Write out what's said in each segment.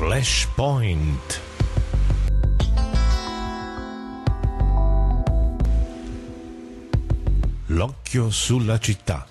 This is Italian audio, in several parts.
Flashpoint. L'occhio sulla città.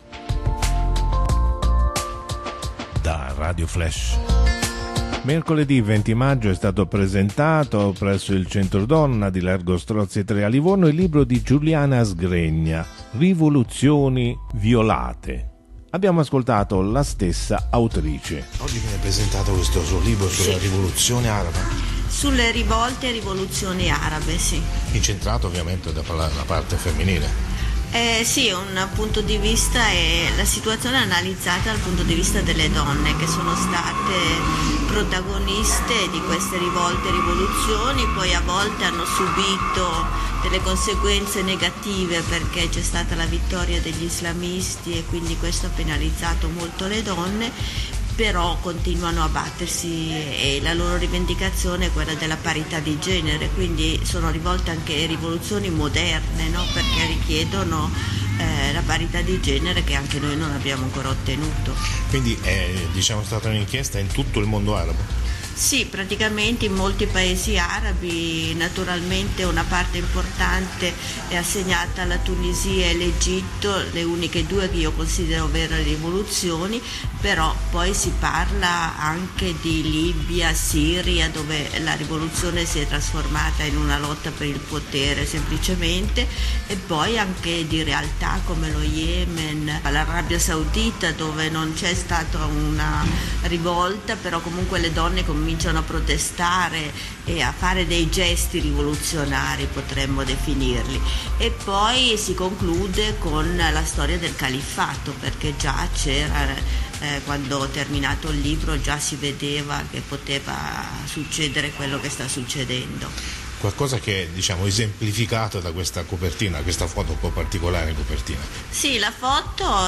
Da Radio Flash. Mercoledì 20 maggio è stato presentato presso il Centro Donna di Largo Strozzi 3 a Livorno il libro di Giuliana Sgregna, Rivoluzioni violate. Abbiamo ascoltato la stessa autrice. Oggi viene presentato questo suo libro sulla rivoluzione araba. Sulle rivolte e rivoluzioni arabe, sì. Incentrato ovviamente dalla parte femminile. Sì, un punto di vista è la situazione analizzata dal punto di vista delle donne che sono state protagoniste di queste rivolte e rivoluzioni, poi a volte hanno subito delle conseguenze negative perché c'è stata la vittoria degli islamisti e quindi questo ha penalizzato molto le donne, però continuano a battersi e la loro rivendicazione è quella della parità di genere, quindi sono rivolte anche rivoluzioni moderne, no? Perché richiedono la parità di genere che anche noi non abbiamo ancora ottenuto. Quindi è stata un'inchiesta in tutto il mondo arabo? Sì, praticamente in molti paesi arabi, naturalmente una parte importante è assegnata alla Tunisia e l'Egitto, le uniche due che io considero vere rivoluzioni, però poi si parla anche di Libia, Siria, dove la rivoluzione si è trasformata in una lotta per il potere semplicemente, e poi anche di realtà come lo Yemen, l'Arabia Saudita, dove non c'è stata una rivolta, però comunque le donne cominciano a protestare e a fare dei gesti rivoluzionari, potremmo definirli, e poi si conclude con la storia del califfato, perché già c'era quando ho terminato il libro già si vedeva che poteva succedere quello che sta succedendo. Qualcosa che è esemplificato da questa copertina, questa foto un po' particolare in copertina. Sì, la foto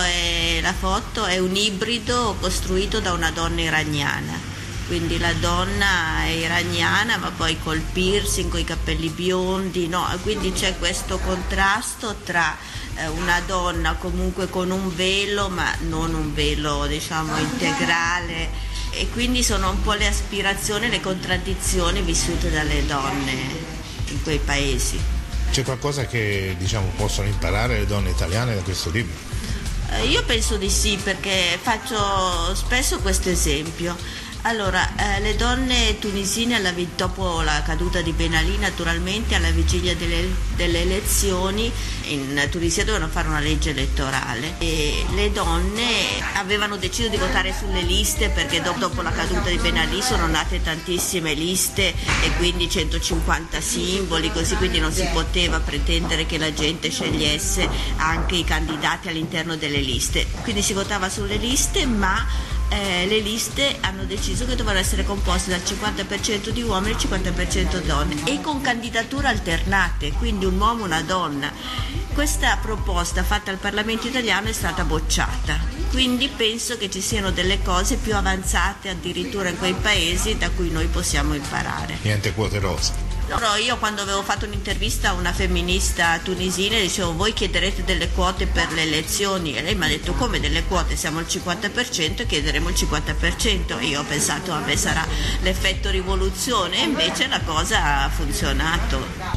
è un ibrido costruito da una donna iraniana. Quindi la donna è iraniana ma poi col piercing, con i capelli biondi, no? Quindi c'è questo contrasto tra una donna comunque con un velo ma non un velo integrale, e quindi sono un po' le aspirazioni, le contraddizioni vissute dalle donne in quei paesi. C'è qualcosa che possono imparare le donne italiane da questo libro? Io penso di sì, perché faccio spesso questo esempio. Allora, le donne tunisine dopo la caduta di Ben Ali, naturalmente alla vigilia delle elezioni in Tunisia dovevano fare una legge elettorale e le donne avevano deciso di votare sulle liste, perché dopo la caduta di Ben Ali sono nate tantissime liste e quindi 150 simboli, così, quindi non si poteva pretendere che la gente scegliesse anche i candidati all'interno delle liste, quindi si votava sulle liste, ma le liste hanno deciso che dovevano essere composte dal 50% di uomini e il 50% donne, e con candidature alternate, quindi un uomo e una donna. Questa proposta fatta al Parlamento italiano è stata bocciata, quindi penso che ci siano delle cose più avanzate addirittura in quei paesi da cui noi possiamo imparare. Niente quote rosa. No, io quando avevo fatto un'intervista a una femminista tunisina dicevo: voi chiederete delle quote per le elezioni, e lei mi ha detto: come delle quote, siamo al 50% e chiederemo il 50%. E io ho pensato vabbè, sarà l'effetto rivoluzione, e invece la cosa ha funzionato.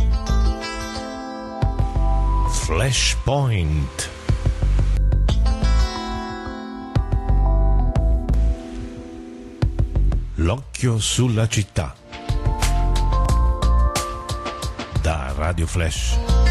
Flashpoint. L'occhio sulla città. Da Radio Flash.